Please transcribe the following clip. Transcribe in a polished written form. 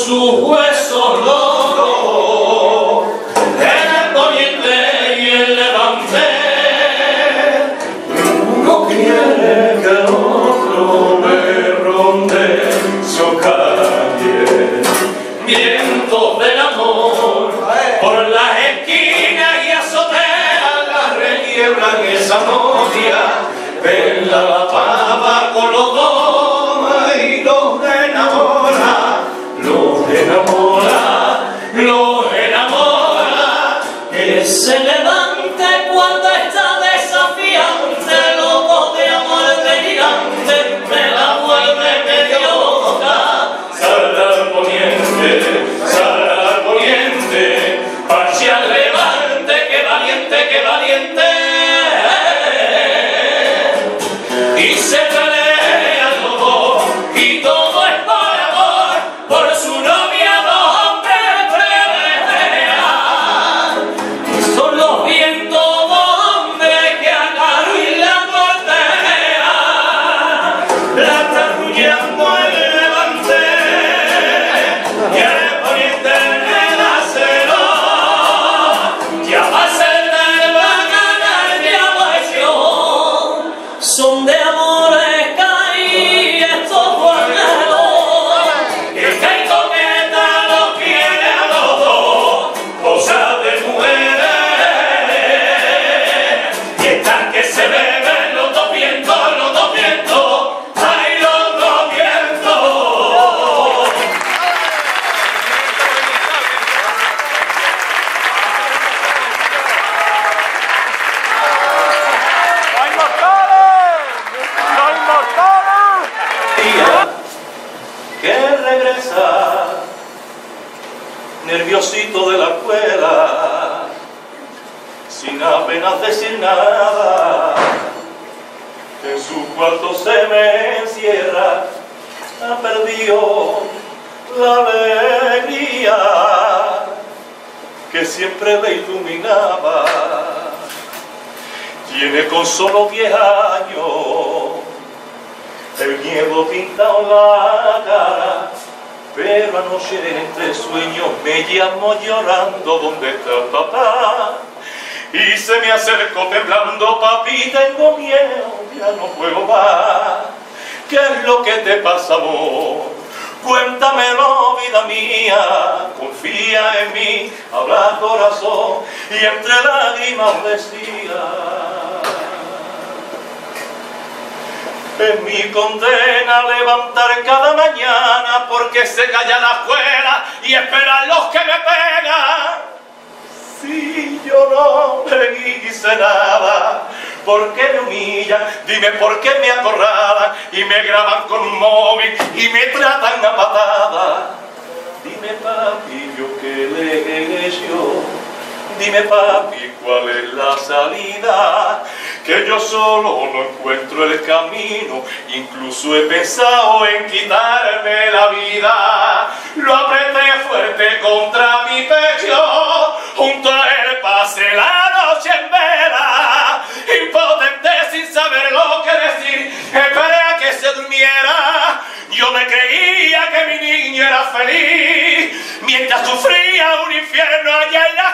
sus huesos rotos, en el poniente y el levante. Uno quiere que el otro le ronde su calle. Vientos del amor por las esquinas y azoteas la requiebran esa novia. Vela la pava con los domas y los enamora, los enamora, los enamora. Que se levante cuando está desafiante, loco de amor delirante, me la vuelve medio loca. Sal al poniente, hacia el levante, que valiente, que valiente. Y se pelean los dos, y todo es por amor, por su novia dos hombres pelean. Y son los vientos dos hombres que a Carmen la cortejan, la está arrullando el levante, y el poniente en el acero, ya va a ser del bacanal de abajo, son de que regresa nerviosito de la escuela, sin apenas decir nada, en su cuarto se me encierra, ha perdido la alegría que siempre le iluminaba. Tiene con solo 10 años el miedo pintado en la cara, pero anoche entre sueños me llamó llorando, ¿dónde está papá? Y se me acercó temblando, papi, tengo miedo, ya no puedo más. ¿Qué es lo que te pasa, amor? Cuéntamelo, vida mía, confía en mí, habla corazón, y entre lágrimas decía: es mi condena levantar cada mañana porque se calla la escuela y esperan los que me pegan. Si yo no le hice nada, ¿por qué me humillan? Dime por qué me acorralan y me graban con un móvil y me tratan a patada. Dime, papi, yo qué le he hecho. Dime, papi, cuál es la salida, que yo solo no encuentro el camino, incluso he pensado en quitarme la vida. Lo apreté fuerte contra mi pecho, junto a él pasé la noche en vela, impotente sin saber lo que decir, esperé a que se durmiera. Yo me creía que mi niño era feliz, mientras sufría un infierno allá en la